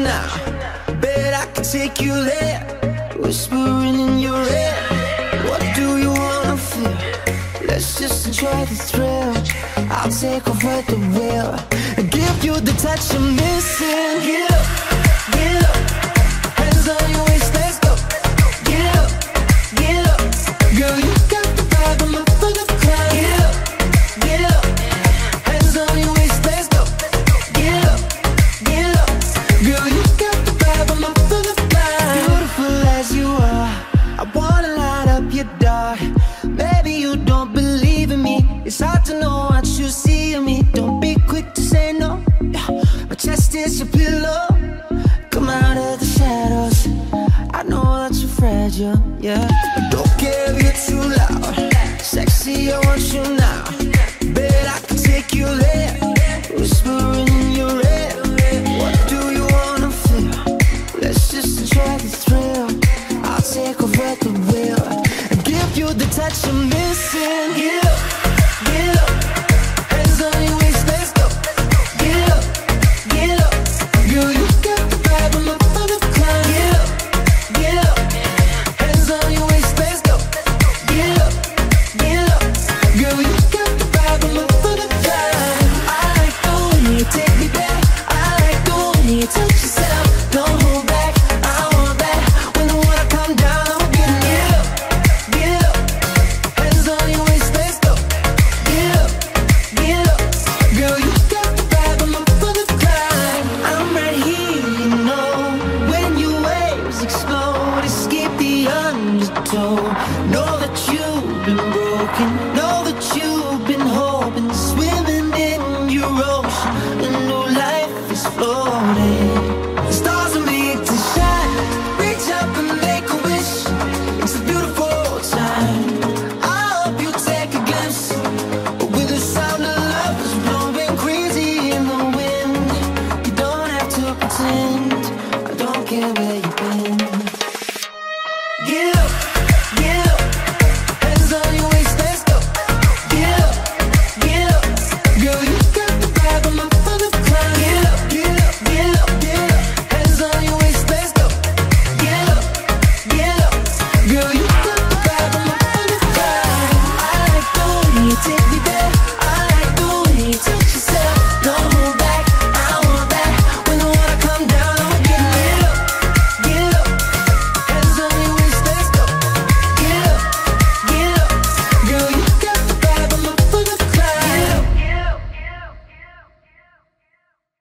now. Bet I can take you there, whispering in your ear. What do you wanna feel? Let's just enjoy the thrill. I'll take over the wheel and give you the touch you're missing. Get up, get up, hands on your waist, let's go. Get up, get up, girl, you got the vibe, I'm up for the climb. Get up, get up, hands on your waist, let's go. Get up, get up, girl, you got the vibe, I'm up for the climb. Beautiful as you are, I wanna light up your dark. Maybe you don't believe in me, it's hard to know what you see in me. Don't be quick to say no, my chest is your pillow. Come out of the shadows, I know that you're fragile, yeah. Don't care if you're too loud, sexy, I want you now. Bet I can take you there, whispering in your ear. What do you wanna feel? Let's just enjoy the thrill. I'll take over the wheel and give you the touch you're missing. Get up, get up, hands on your waist, let's go. Get up, get up, girl, you got the vibe, I'm up for the climb. Get up, get up, hands on your waist, let's go. Get up, girl, you got the vibe, I'm up for the climb. I like the way you take me back, I like the way you touch yourself. Don't hold back, I want that. When the water come down, I'll get it. Get up, hands on your waist, let's go. Get up, girl, you got the vibe, I'm up for the climb. I'm right here, you know, when your waves explode, escape the undertow. Know that you've been broken.